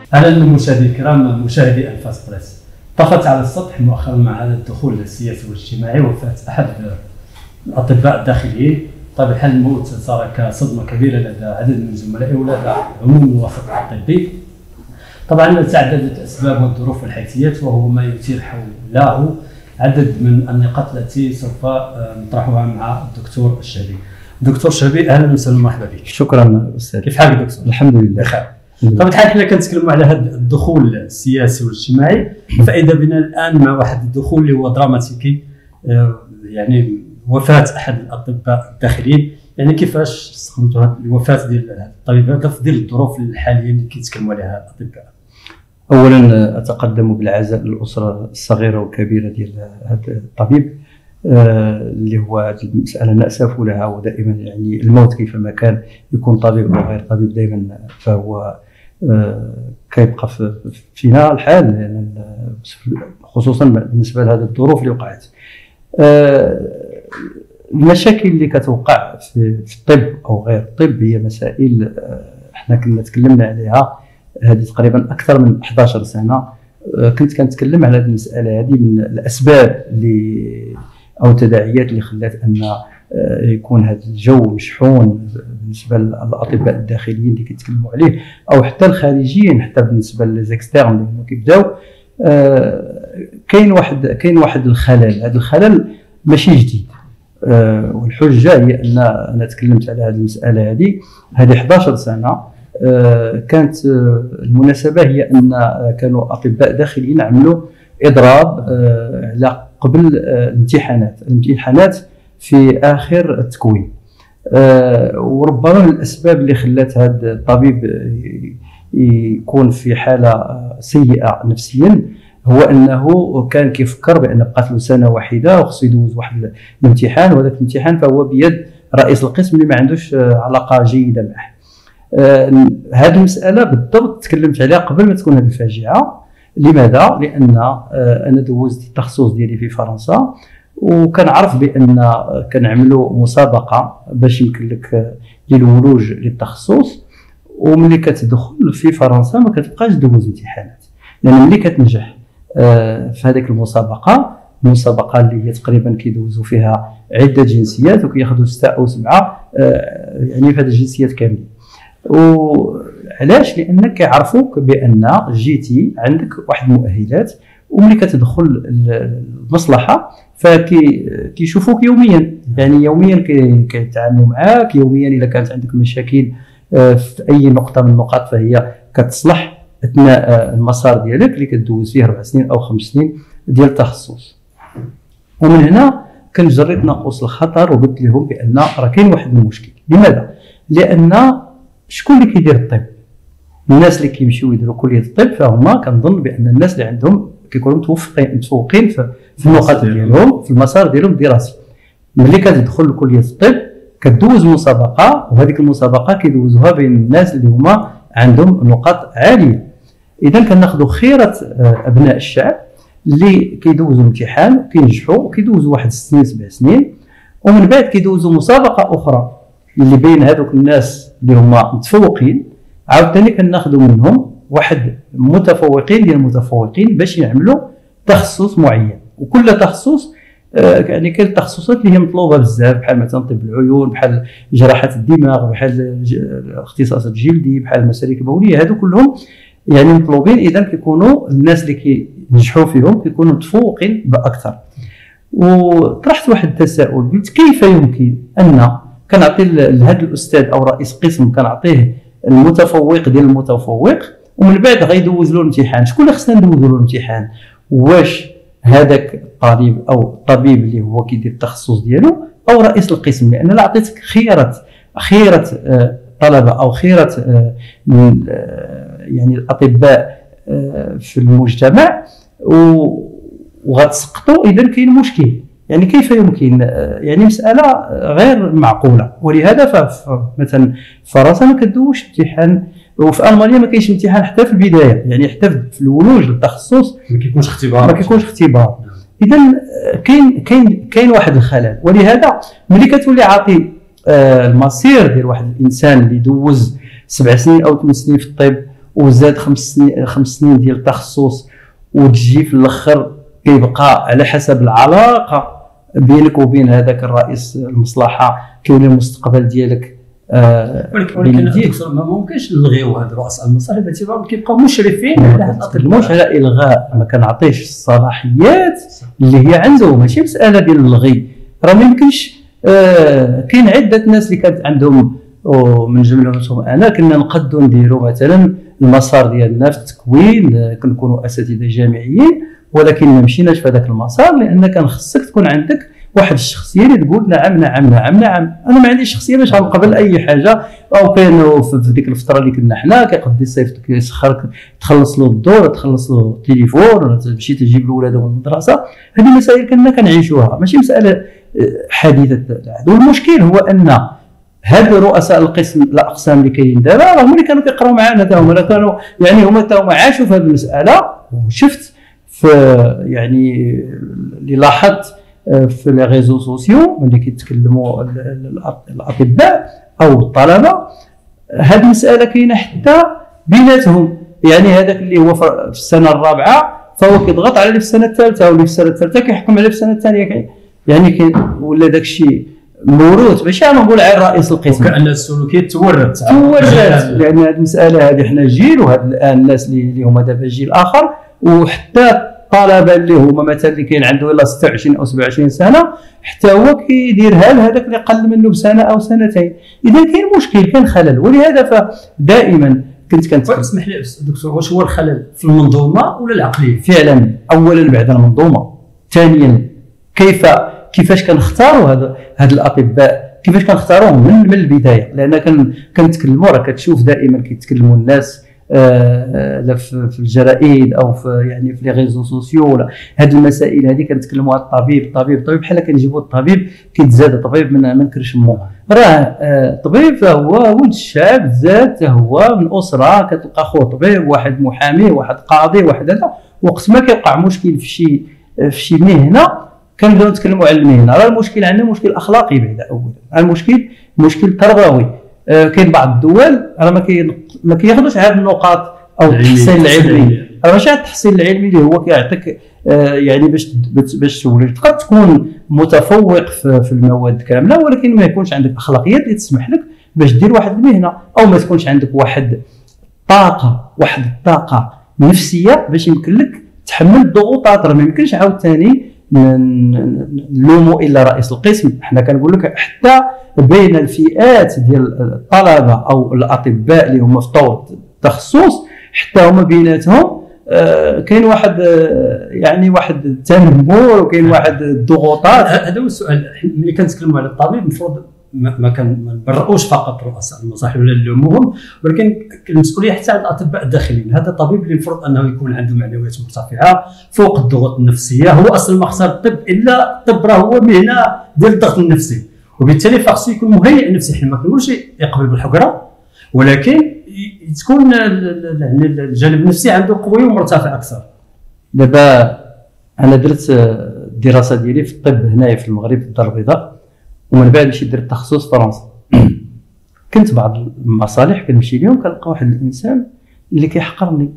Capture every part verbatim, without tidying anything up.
أهلا المشاهدي الكرام، مشاهدي أنفاس بريس. طفت على السطح مؤخرا مع هذا الدخول السياسي والاجتماعي وفاة أحد الأطباء الداخليين. طبعا حال الموت صار كصدمة كبيرة لدى عدد من زملائه ولدى عموم الوسط الطبي. طبعا تعددت الأسباب والظروف والحيثيات، وهو ما يثير حوله عدد من النقاط التي سوف نطرحها مع الدكتور الشهبي. دكتور الشهبي، أهلا وسهلا ومرحبا بك. شكرا أستاذ. كيف حالك دكتور؟ الحمد لله بخير. طبعا الحال حنا كنتكلموا على هذا الدخول السياسي والاجتماعي، فاذا بنا الان مع واحد الدخول اللي هو دراماتيكي، يعني وفاه احد الاطباء الداخليين. يعني كيفاش استخدمتوا هذه الوفاه ديال الطبيب هذا في ظل الظروف الحاليه اللي كيتكلموا عليها الاطباء؟ اولا اتقدم بالعزاء للاسره الصغيره والكبيره ديال هذا الطبيب، آه اللي هو هذه المساله ناسف لها، ودائما يعني الموت كيفما كان يكون طبيب او غير طبيب دائما فهو آه كيبقى فينا الحال، يعني خصوصا بالنسبه لهذه الظروف اللي وقعت. آه المشاكل اللي كتوقع في, في الطب او غير الطب هي مسائل آه احنا كنا تكلمنا عليها هذه تقريبا اكثر من أحد عشر سنه. آه كنت كنتكلم على هذه المساله هذه من الاسباب اللي او التداعيات اللي خلات ان يكون هذا الجو مشحون بالنسبه للاطباء الداخليين اللي كيتكلموا عليه، او حتى الخارجيين، حتى بالنسبه للزيكستيرن اللي كيبداو. كاين واحد كاين واحد الخلل، هذا الخلل ماشي جديد، والحجه هي ان انا تكلمت على هذه المساله هذه هذه أحد عشر سنه. كانت المناسبه هي ان كانوا اطباء داخليين عملوا اضراب على قبل الامتحانات الامتحانات في اخر التكوين. أه وربما من الاسباب اللي خلات هذا الطبيب يكون في حاله سيئه نفسيا هو انه كان كيفكر بان بقات له سنه واحده وخصو يدوز واحد الامتحان، وهذاك الامتحان فهو بيد رئيس القسم اللي ما عندوش علاقه جيده معه. أه هذه المساله بالضبط تكلمت عليها قبل ما تكون هذه الفاجعه. لماذا؟ لان انا دوزت التخصص ديالي في فرنسا، وكنعرف بان كنعملوا مسابقه باش يمكن لك ديال الولوج للتخصص، وملي كتدخل في فرنسا ما كتبقاش دوز امتحانات، لان ملي كتنجح في هذيك المسابقه المسابقه اللي هي تقريبا كيدوزوا فيها عده جنسيات وكياخذوا سته او سبعه يعني في هذه الجنسيات كاملين. وعلاش؟ لانك كيعرفوك بان جيتي عندك واحد المؤهلات، وملي كتدخل المصلحه فكيشوفوك يوميا، يعني يوميا كيتعاملوا معاك يوميا. اذا كانت عندك مشاكل في اي نقطه من النقاط فهي كتصلح اثناء المسار ديالك اللي كدوز فيه اربع سنين او خمس سنين ديال التخصص. ومن هنا كنت جريت ناقوس الخطر وقلت لهم بان راه كاين واحد المشكل. لماذا؟ لان شكون اللي كيدير الطب؟ الناس اللي كيمشيو يديروا كليه الطب فهما كنظن بان الناس اللي عندهم كيكونوا متوفقين متفوقين في النقاط ديالهم في المسار ديالهم الدراسي. ملي كتدخل لكليه الطب كدوز مسابقه، وهذيك المسابقه كيدوزوها بين الناس اللي هما عندهم نقاط عاليه. اذا كناخذوا خيره ابناء الشعب اللي كيدوزوا الامتحان وكينجحوا وكيدوزوا واحد ست سنين سبع سنين، ومن بعد كيدوزوا مسابقه اخرى اللي بين هذوك الناس اللي هما متفوقين، عاوتاني كناخذوا منهم واحد متفوقين ديال المتفوقين باش يعملوا تخصص معين. وكل تخصص آه يعني كاين التخصصات اللي هي مطلوبه بزاف، بحال مثلا طب العيون، بحال جراحه الدماغ، بحال الاختصاص الجلدي، بحال المسالك البوليه، هادو كلهم يعني مطلوبين. اذا كيكونوا الناس اللي كينجحوا فيهم كيكونوا متفوقين باكثر. وطرحت واحد التساؤل، قلت كيف يمكن ان كنعطي لهذا الاستاذ او رئيس قسم كنعطيه المتفوق ديال المتفوق ومن بعد غيدوز له الامتحان، شكون اللي خصنا ندوزو له الامتحان؟ واش هذاك الطبيب او الطبيب اللي هو كيدير التخصص ديالو او رئيس القسم؟ لان انا عطيتك خيره خيره الطلبه او خيره يعني الاطباء في المجتمع وغتسقطوا، اذا كاين مشكل. يعني كيف يمكن؟ يعني مساله غير معقوله. ولهذا مثلا فرنسا ما كدوش امتحان، وفي المانيا ما كاينش امتحان حتى في البدايه، يعني حتى في الولوج للتخصص ما كيكونش اختبار ما كيكونش اختبار. اذا كاين كاين كاين واحد الخلل. ولهذا ملي كتولي عاطي آه المصير ديال واحد الانسان اللي دوز سبع سنين او ثمان سنين في الطب وزاد خمس سنين خمس سنين ديال التخصص، وتجي في الاخر كيبقى على حسب العلاقه بينك وبين هذاك الرئيس المصلحه كيولي المستقبل ديالك. آه ولكن دكتور ما ممكنش نلغيو هاد رؤساء المصالح باعتبارهم كيبقاو مشرفين على هاد الاطباء. مش على الغاء، ما كنعطيش الصلاحيات اللي هي عنده، ماشي مساله ديال الغي. راه ما يمكنش. آه كاين عده ناس اللي كانت عندهم ومن جملتهم انا كنا نقدوا نديروا مثلا المسار ديالنا في التكوين، كنكونوا اساتذه جامعيين، ولكن ما مشيناش في هذاك المسار لان كان خصك تكون عندك واحد الشخصيه اللي تقول نعم نعم نعم نعم. انا ما عنديش شخصيه باش نقبل اي حاجه. او كانوا في ديك الفتره اللي كنا حنا كيقضي الصيف كيسخرك تخلص له الدور، تخلص له التليفون، تمشي تجيب الاولاد من المدرسه. هذه مسائل كنا كنعيشوها، ماشي مساله حديثه العهد. والمشكل هو ان هاد رؤساء القسم الاقسام اللي كاينين دابا رغم اللي كانوا كيقراو معنا تا هما كانوا يعني هما تا هما عاشوا في هذه المساله. وشفت في يعني اللي لاحظت في لي ريزو سوسيو ملي كيتكلموا الاطباء او الطلبه، هذه المساله كاينه حتى بيناتهم. يعني هذاك اللي هو في السنه الرابعه فهو كيضغط على اللي في السنه الثالثه، واللي في السنه الثالثه كيحكم عليه في السنه الثانيه. يعني كاين ولا داك الشيء موروث، ماشي انا نقول على رئيس القسم كأن السلوكيات تورث تورث. لان هذه المساله هذه حنا جيل، وهاد الان الناس اللي هما دابا جيل اخر، وحتى الطلبه اللي هما مثلا اللي كاين عنده الا ستة وعشرين او سبعة وعشرين سنه حتى هو كيديرها لهذاك اللي قل منه بسنه او سنتين. اذا كاين مشكل، كاين خلل. ولهذا فدائما كنت كنت اسمح لي دكتور، واش هو الخلل في المنظومه ولا العقليه؟ فعلا اولا بعد المنظومه، ثانيا كيف كيفاش كنختاروا هذا هاد الاطباء، كيفاش كنختاروهم من من البدايه. لان كان كنتكلموا راه كتشوف دائما كيتكلموا الناس آه لا في الجرائد او في يعني في لي ريزو سوسيو ولا هاد المسائل هذه كنتكلموا على الطبيب الطبيب الطبيب بحال كنجيبوا الطبيب كيتزاد طبيب من من كرشمو. راه الطبيب آه هو ولد الشعب، زاد هو من اسره كتلقى خوه طبيب، واحد محامي، واحد قاضي، واحد هذا. وقت ما كيوقع مشكل في شي في شي مهنه كنبداو نتكلموا على المهنه. راه المشكل عندنا مشكل اخلاقي بعدا اولا، المشكل مشكل تربوي. آه كاين بعض الدول راه ما كي ما كياخذوش هذه النقاط او التحصيل العلمي. راه ماشي التحصيل العلمي اللي هو كيعطيك آه يعني باش باش تولي تقدر تكون متفوق في, في المواد كامله، ولكن ما يكونش عندك اخلاقيات اللي تسمح لك باش دير واحد المهنه، او ما تكونش عندك واحد طاقه واحد الطاقه نفسيه باش يمكن لك تحمل الضغوطات. راه ما يمكنش عاوتاني نلوموا الا رئيس القسم. حنا كنقول لك حتى بين الفئات ديال الطلبه او الاطباء اللي هما في طور التخصص حتى هما بيناتهم آه كاين واحد آه يعني واحد التنمر، وكاين واحد الضغوطات. هذا هو السؤال. ملي كنتكلموا على الطبيب المفروض ما كنبرئوش فقط رؤساء المصالح ولا نلوموهم، ولكن المسؤوليه حتى على الاطباء الداخليين. هذا الطبيب اللي المفروض انه يكون عنده معنويات مرتفعه فوق الضغوط النفسيه. هو اصلا ما اختار الطب الا الطب راه هو مهنه ديال الضغط النفسي، وبالتالي خاصو يكون مهيئ نفسيا. حنا ما كنقولش يقبل بالحقره، ولكن تكون الجانب النفسي عنده قوي ومرتفع اكثر. دابا انا درت الدراسه ديالي في الطب هنايا في المغرب في الدار البيضاء، ومن بعد مشيت درت تخصص في فرنسا. كنت بعض المصالح كنمشي لهم كنلقى واحد الانسان اللي كيحقرني،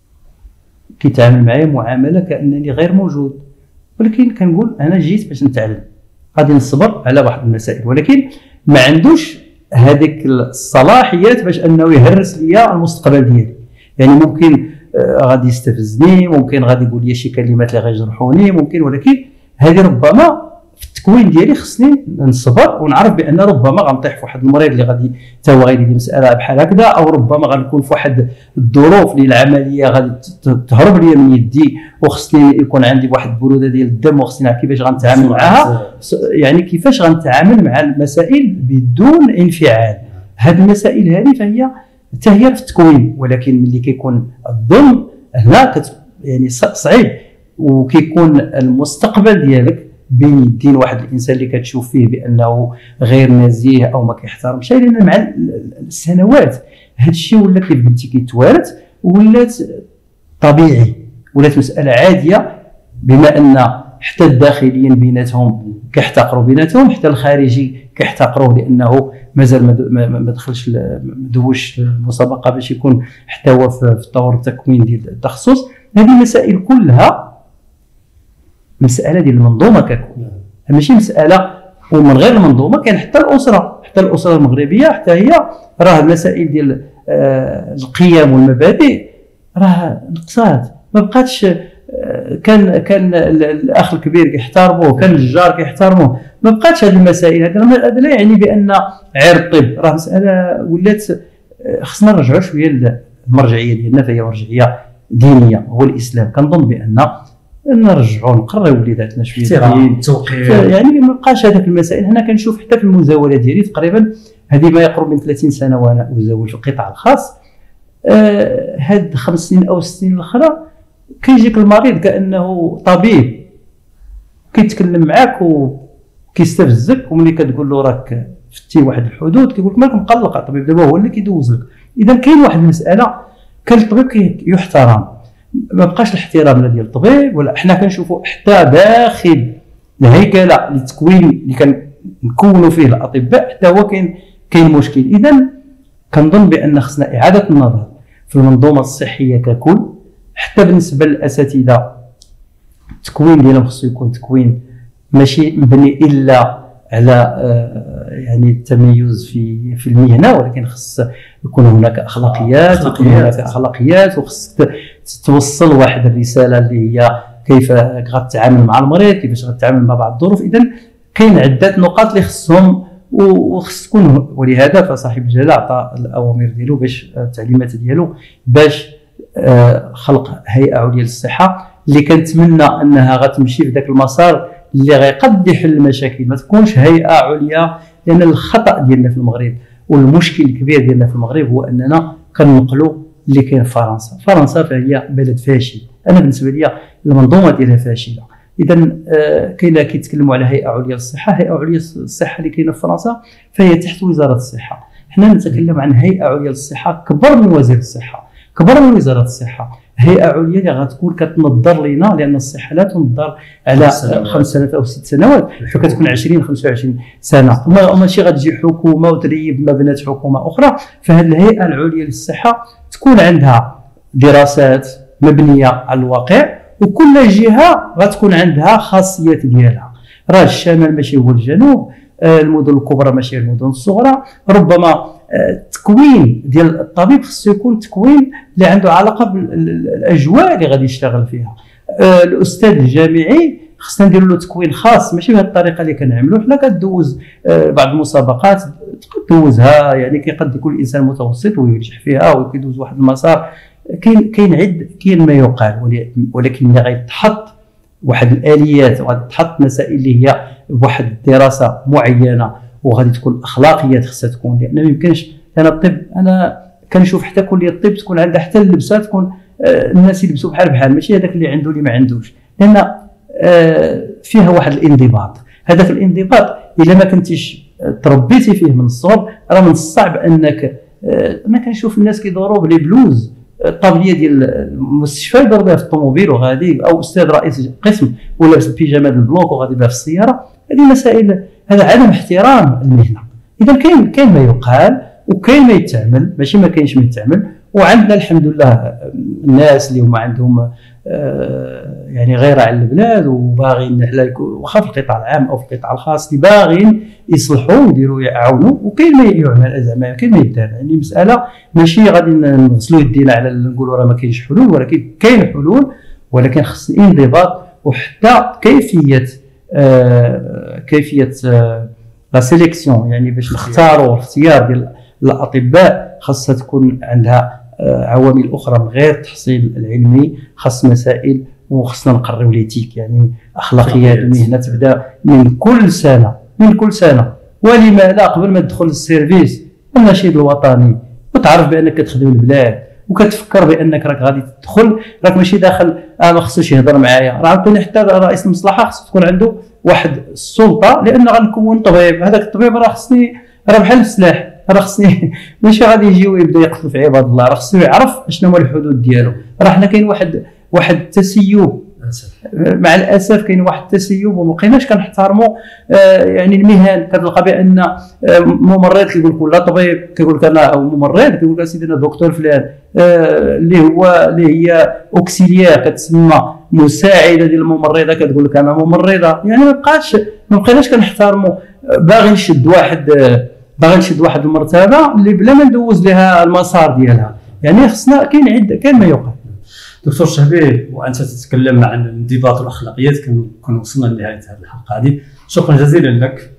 كيتعامل معايا معامله كانني غير موجود. ولكن كنقول انا جيت باش نتعلم، غادي نصبر على واحد المسائل، ولكن ما عندوش هذيك الصلاحيات باش انه يهرس ليا المستقبل ديالي. يعني ممكن آه غادي يستفزني، ممكن غادي يقول لي شي كلمات اللي غيجرحوني، ممكن، ولكن هذه ربما في التكوين ديالي خصني نصبر ونعرف بان ربما غنطيح في واحد المريض اللي غادي حتى هو غيدير مساله بحال هكذا، او ربما غنكون في واحد الظروف اللي العمليه غادي تهرب لي من يدي، وخصني يكون عندي واحد البروده ديال الدم، وخصني نعرف كيفاش غنتعامل معها. يعني كيفاش غنتعامل مع المسائل بدون انفعال. هذه المسائل هذه فهي حتى هي في التكوين، ولكن ملي كيكون الظلم هنا كت يعني صعيب، وكيكون المستقبل ديالك بين يدين واحد الانسان اللي كتشوف فيه بانه غير نزيه او ما كيحترمش. لان مع السنوات هذا الشيء ولا كيف قلتي كيتوارث، ولات طبيعي، ولات مساله عاديه، بما ان حتى الداخليين بيناتهم كيحتقروا بيناتهم، حتى الخارجي كيحتقروه لانه مازال ما دخلش ما دوش المسابقه باش يكون حتى هو في الطور التكوين ديال التخصص. هذه المسائل كلها مساله ديال المنظومه ككل، ماشي مساله. ومن غير المنظومه كان حتى الاسره حتى الاسره المغربيه حتى هي راه المسائل ديال آه القيم والمبادئ راه نقصات، ما بقاتش. آه كان كان الاخ الكبير كيحترموه، كان الجار كيحترموه، ما بقاتش هذه المسائل. هذا لا يعني بان عير الطب راه مساله ولات. آه خصنا نرجعوا شويه للمرجعيه ديالنا، فهي مرجعيه دينيه هو الاسلام. كنظن بان نرجعوا نقريو وليداتنا شويه التوقير، يعني ما بقاش هذاك المسائل. هنا كنشوف حتى في المزاوله ديالي تقريبا هذه ما يقرب من ثلاثين سنه وانا ازاول في القطاع الخاص. آه هاد خمس سنين او ست سنين الاخرى كيجيك المريض كانه طبيب كيتكلم معاك وكيستفزك، وملي كتقول له راك فتي واحد الحدود كيقول لك مالك مقلق. الطبيب دابا هو اللي كيدوز لك. اذا كاين واحد المساله، كان الطبيب يحترم، ما بقاش الاحترام لا ديال الطبيب ولا. حنا كنشوفوا حتى داخل الهيكله التكوين اللي كنكونوا فيه الاطباء حتى هو كاين كاين مشكل. اذا كنظن بان خصنا اعاده النظر في المنظومه الصحيه ككل، حتى بالنسبه للاساتذه التكوين ديالهم خصو يكون تكوين ماشي مبني الا على يعني التميز في في المهنه، ولكن خص يكون هناك اخلاقيات، يكون هناك اخلاقيات، وخص توصل واحد الرساله اللي هي كيف غتعامل مع المريض، كيفاش غتعامل مع بعض الظروف. اذا كاين عده نقاط اللي خصهم وخص تكون، ولهذا فصاحب الجلاله عطى الاوامر ديالو باش التعليمات ديالو باش خلق هيئه عليا للصحه اللي كنتمنى انها غتمشي في ذاك المسار اللي غيقد يحل المشاكل. ما تكونش هيئه عليا، لان الخطا ديالنا في المغرب والمشكل الكبير ديالنا في المغرب هو اننا كننقلوا اللي كاين في فرنسا. فرنسا فهي بلد فاشل، انا بالنسبه لي المنظومه ديالها فاشله. اذا آه كاين كيتكلموا على هيئه عليا للصحه، هيئه عليا للصحه اللي كاينه في فرنسا فهي تحت وزاره الصحه. حنا نتكلم عن هيئه عليا للصحه كبر من وزير الصحه، كبر من وزاره الصحه، هيئه عليا اللي غتكون كتنظر لينا، لان الصحه لا تنظر على خمس سنوات او ست سنوات، فكتكون عشرين خمسة وعشرين سنه، وماشي غتجي حكومه وتريب مبنات حكومه اخرى. فهذه الهيئه العليا للصحه تكون عندها دراسات مبنيه على الواقع، وكل جهه غتكون عندها خاصيات ديالها. راه الشمال ماشي هو الجنوب، المدن الكبرى ماشي المدن الصغرى. ربما التكوين ديال الطبيب خصو يكون تكوين اللي عنده علاقه بالاجواء اللي غادي يشتغل فيها. الاستاذ الجامعي خصنا نديروا له تكوين خاص، ماشي بهذه الطريقه اللي كنعملوا حنا. كدوز بعض المسابقات تدوزها، يعني كيقد يكون الانسان متوسط وينجح فيها وكيدوز واحد المسار. كاين كاين عد كاين ما يقال، ولكن ملي غيتحط واحد الاليات وغادي تحط مسائل اللي هي بواحد الدراسه معينه وغادي تكون اخلاقيات خصها تكون، لان ما يمكنش. انا الطب انا كنشوف حتى كليه الطب تكون عندها حتى اللبسه تكون آه الناس يلبسوا بحال بحال، ماشي هذاك اللي عنده اللي ما عندوش، لان آه فيها واحد الانضباط. هذاك الانضباط الا ما كنتيش تربيتي فيه من الصغر راه من الصعب انك آه انا كنشوف الناس كيدوروا بلي بلوز الطابليه ديال المستشفى يدور بها في الطوموبيل وغادي، او استاذ رئيس قسم ولابس البيجامه ديال البلوك وغادي بها في السياره. هذه مسائل، هذا عدم احترام المهنه. اذا كاين كاين ما يقال وكاين ما يتعمل، ماشي ما كاينش ما يتعمل. وعندنا الحمد لله الناس اللي هما عندهم آه يعني غيره على البلاد وباغيين حنا واخا في القطاع العام او في القطاع الخاص اللي باغيين يصلحوا ويديروا يعاونوا، وكاين ما يعمل زعما كاين ما يدار. يعني مساله ماشي غادي نغسلوا يدينا على نقولوا راه ما كاينش حلول، ولكن كاين حلول، ولكن خص انضباط وحتى كيفيه آه كيفيه آه لا سيليكسيون، يعني باش نختاروا اختيار ديال الاطباء خاصها تكون عندها عوامل اخرى من غير التحصيل العلمي. خاص مسائل وخصنا نقريو ليتيك، يعني اخلاقيات المهنه تبدا من كل سنه من كل سنه. ولما لا قبل ما تدخل للسيرفيس النشيد الوطني وتعرف بانك كتخدم البلاد وكتفكر بانك راك غادي تدخل، راك ماشي داخل اه ما خصوش يهضر معايا. راه عاوتاني حتى رئيس المصلحه خصو تكون عنده واحد السلطه، لان غنكون طبيب، هذاك الطبيب راه خصني راه بحال السلاح، راه خصني ماشي غادي يجي ويبدا يقتل في عباد الله، راه خصو يعرف شنو هما الحدود ديالو. راه حنا كاين واحد واحد التسيب للاسف مع الاسف كاين واحد التسيب وما بقيناش كنحترموا آه يعني المهن. كتلقى بان آه ممرض كيقول لك ولا طبيب كيقول لك انا، او ممرض كيقول لك سيدي انا دكتور فلان، آه اللي هو اللي هي اوكسيليير كتسمى مساعده ديال الممرضه كتقول لك انا ممرضه. يعني ما بقاش ما بقيناش كنحترموا. باغي نشد واحد آه باغي نشد واحد المرتبه اللي بلا ما ندوز لها المسار ديالها. يعني خصنا كاين عده كاين ما يوقع. دكتور شهبيل، وانت تتكلم عن الانضباط والاخلاقيات، كنكون وصلنا لنهايه هذه الحلقه هذه. شكرا جزيلا لك.